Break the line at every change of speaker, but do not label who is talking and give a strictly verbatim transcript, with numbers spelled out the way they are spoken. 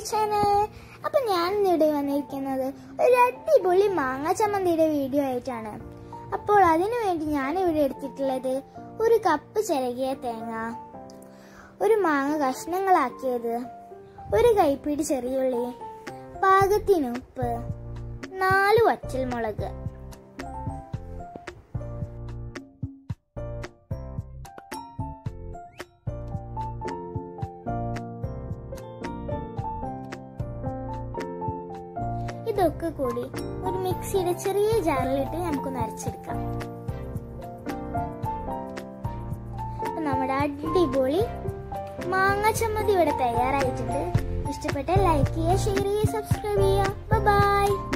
channel. അപ്പോൾ ഞാൻ ഇവിടെ വന്നിരിക്കുന്നത് ഒരു അടിപൊളി മാങ്ങ ചമ്മന്തിയുടെ വീഡിയോ ആയിട്ടാണ്. അപ്പോൾ അതിനു വേണ്ടി ഞാൻ ഇവിടെ എടുത്തിട്ടുള്ളത് ഒരു കപ്പ് ചിരകിയ തേങ്ങ, ഒരു മാങ്ങ കഷ്ണങ്ങളാക്കിയത്, ഒരു കൈപ്പിടി ചെറിയുള്ളി, പാകത്തിന് ഉപ്പ്, നാല് വറ്റൽമുളക്. ഇതൊക്കെ കൂടി ഒരു മിക്സിയുടെ ചെറിയ ജാറിലിട്ട് നമുക്കൊന്ന് അരച്ചെടുക്കാം. നമ്മുടെ അടിപൊളി മാങ്ങ ചമ്മന്തി ഇവിടെ തയ്യാറായിട്ടുണ്ട്. ഇഷ്ടപ്പെട്ടാൽ ലൈക്ക് ചെയ്യുക, ഷെയർ ചെയ്യുക, സബ്സ്ക്രൈബ് ചെയ്യുക. Bye by.